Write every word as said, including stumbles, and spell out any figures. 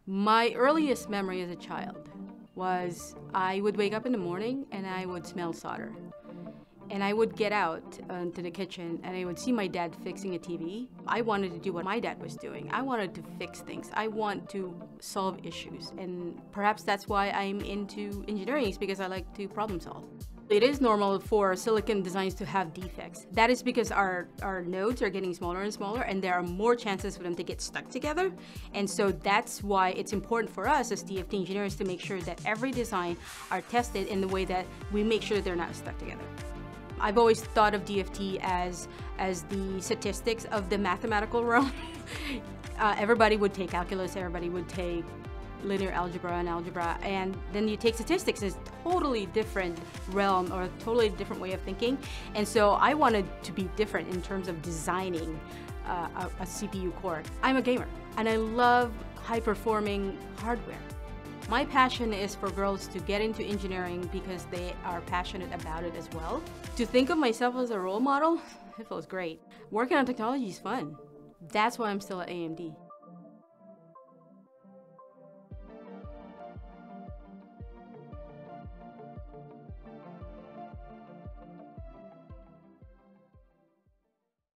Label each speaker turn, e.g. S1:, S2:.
S1: My earliest memory as a child was I would wake up in the morning and I would smell solder. And I would get out uh, to the kitchen and I would see my dad fixing a T V. I wanted to do what my dad was doing. I wanted to fix things. I want to solve issues. And perhaps that's why I'm into engineering, is because I like to problem solve. It is normal for silicon designs to have defects. That is because our, our nodes are getting smaller and smaller, and there are more chances for them to get stuck together. And so that's why it's important for us as D F T engineers to make sure that every design are tested in the way that we make sure they're not stuck together. I've always thought of D F T as, as the statistics of the mathematical realm. uh, everybody would take calculus, everybody would take linear algebra and algebra, and then you take statistics. It's a totally different realm or a totally different way of thinking. And so I wanted to be different in terms of designing uh, a, a C P U core. I'm a gamer and I love high-performing hardware. My passion is for girls to get into engineering because they are passionate about it as well. To think of myself as a role model, it feels great. Working on technology is fun. That's why I'm still at A M D.